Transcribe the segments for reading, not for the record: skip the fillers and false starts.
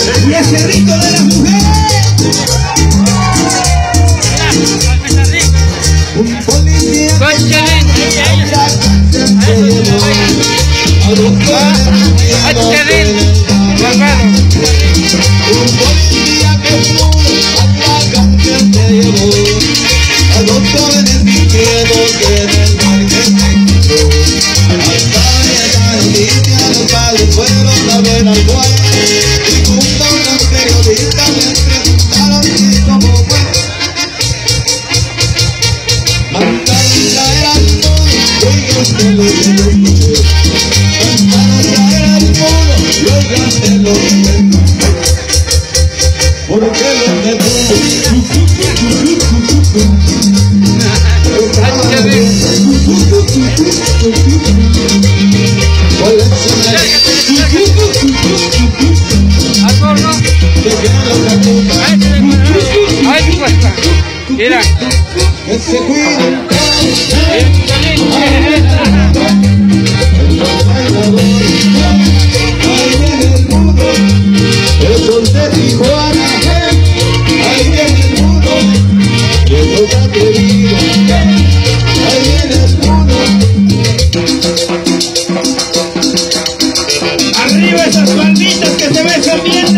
Y ese rico de las mujeres. Un policía que te llevó a los jóvenes viviendo en el marquesito. Hasta llegar el día los padres fueron a ver al juez y junto a unos periodistas les preguntaron si cómo fue. Mandaron traer al mono, oigan que lo que yo escuché. Mandaron traer al mono, oigan que lo que yo escuché. Porque lo detuvo. Mira, que se cuiden ahí viene el mundo, esos de Tijuana, ahí viene el mundo, esos atrevidos, ahí viene el mundo. Arriba esas palmitas que se besan bien.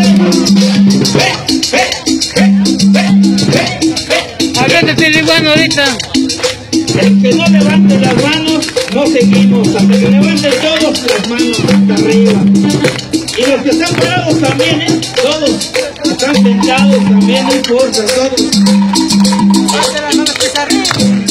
agárrate el iguano ahorita. El que no levante las manos, no seguimos. Hasta que levanten todos las manos hasta arriba. Y los que están parados también, todos. Están sentados también, no importa, todos. Levante las manos hasta arriba.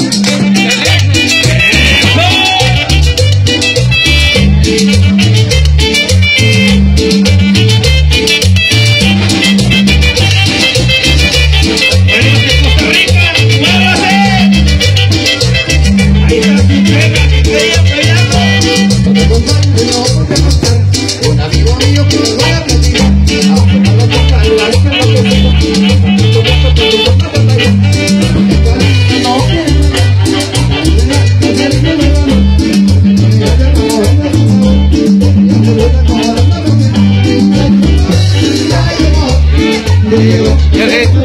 Un amigo mío que me voy a platicar, aunque no lo ponga en la boca, no lo digo. Ya